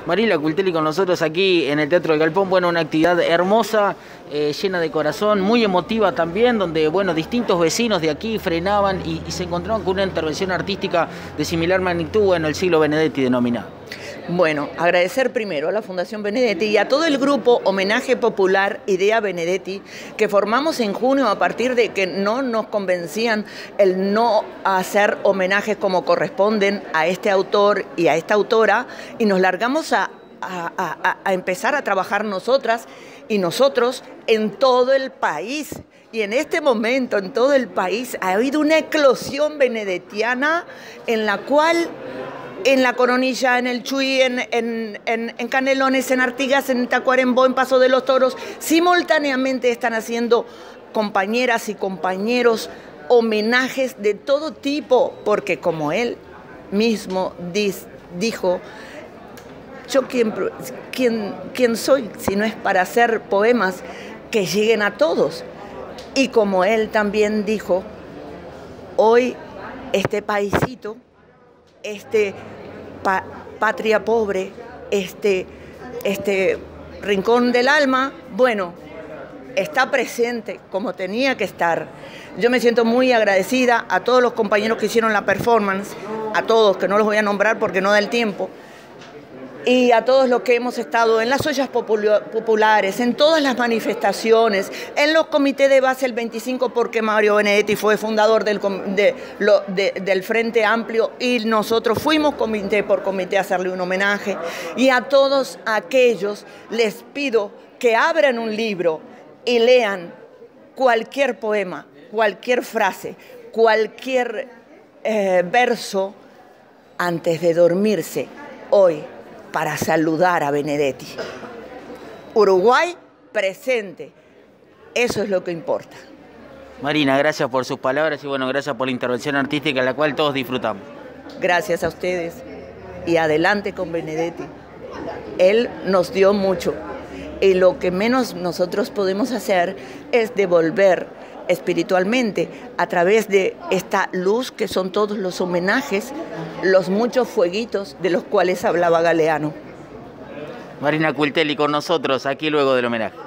Mariela Cultelli con nosotros aquí en el Teatro del Galpón. Bueno, una actividad hermosa, llena de corazón, muy emotiva también, donde, bueno, distintos vecinos de aquí frenaban y se encontraban con una intervención artística de similar magnitud, en el siglo Benedetti denominado. Bueno, agradecer primero a la Fundación Benedetti y a todo el grupo Homenaje Popular Idea Benedetti que formamos en junio a partir de que no nos convencían el no hacer homenajes como corresponden a este autor y a esta autora, y nos largamos a empezar a trabajar nosotras y nosotros en todo el país. Y en este momento en todo el país ha habido una eclosión benedettiana en la cual en La Coronilla, en el Chuy, en Canelones, en Artigas, en Tacuarembó, en Paso de los Toros, simultáneamente están haciendo compañeras y compañeros homenajes de todo tipo, porque como él mismo dijo, yo quién soy si no es para hacer poemas que lleguen a todos. Y como él también dijo, hoy este paisito, patria pobre, este rincón del alma, bueno, está presente como tenía que estar. Yo me siento muy agradecida a todos los compañeros que hicieron la performance, a todos, que no los voy a nombrar porque no da el tiempo, y a todos los que hemos estado en las ollas populares, en todas las manifestaciones, en los comités de base el 25, porque Mario Benedetti fue fundador del Frente Amplio y nosotros fuimos comité por comité a hacerle un homenaje. Y a todos aquellos les pido que abran un libro y lean cualquier poema, cualquier frase, cualquier verso antes de dormirse hoy, para saludar a Benedetti. Uruguay presente, eso es lo que importa. Marina, gracias por sus palabras y bueno, gracias por la intervención artística en la cual todos disfrutamos. Gracias a ustedes y adelante con Benedetti. Él nos dio mucho y lo que menos nosotros podemos hacer es devolver espiritualmente a través de esta luz que son todos los homenajes, los muchos fueguitos de los cuales hablaba Galeano. Marina Cultelli con nosotros aquí luego del homenaje.